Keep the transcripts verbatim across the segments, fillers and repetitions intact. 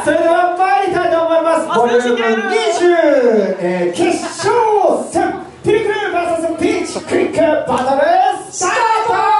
それでは参りたいと思います。ボリュームにじゅう、えー、決勝戦ピルクル ブイエス ピーチクリックバトルスタート。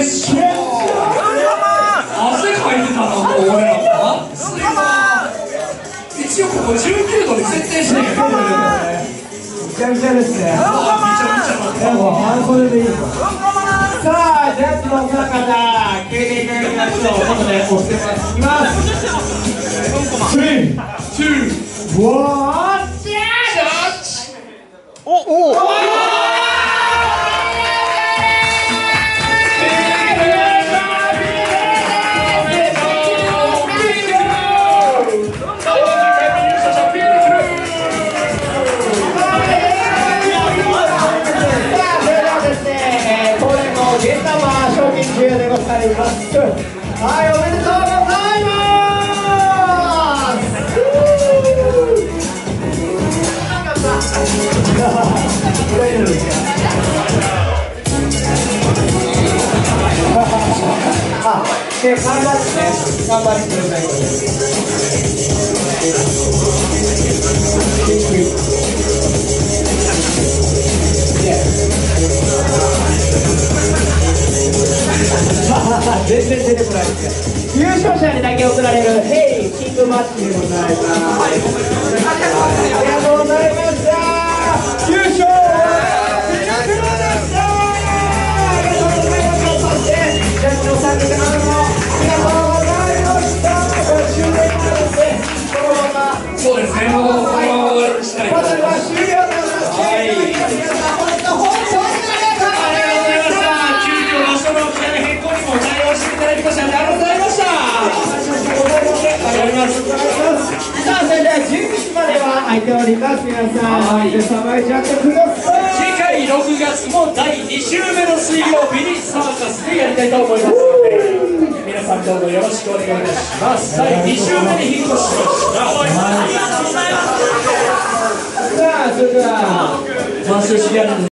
決勝。汗かいてたな、もう俺らは。一応ここじゅうきゅうどに設定してるけどね。 めちゃめちゃですね。 めちゃめちゃなった。 もう半袖でいいぞ。さあ、ジャッジのお三方、聞いていただきましょう。外で押してます。いきます。スリー、ツー、ワン、ジャッジ。おお。でございます。はい、おめでとうございます。あ、で、頑張ってね、頑張ってくださ全然出てこないですね。優勝者にだけ贈られるヘイキングマッチでございます。ありがとうございました。優勝はピラクルでした。ありがとうございました。そしてジャッジのさん名様もありがとうございました。ご終電なのでこのままそうですね、もうこのまま終わりにしたいと思います。 バトルは終了でございます。はい、皆さん本当本当にさあ、それではじゅうにじまでは空いております。皆さん、でさばいちゃってください。 次回ろくがつもだいに週目の水曜日にサーカスでやりたいと思いますので、皆さんどうぞよろしくお願いいたします。だいに週目に引っ越しました。ありがとうございます。 さあ、それではマッシュシリアル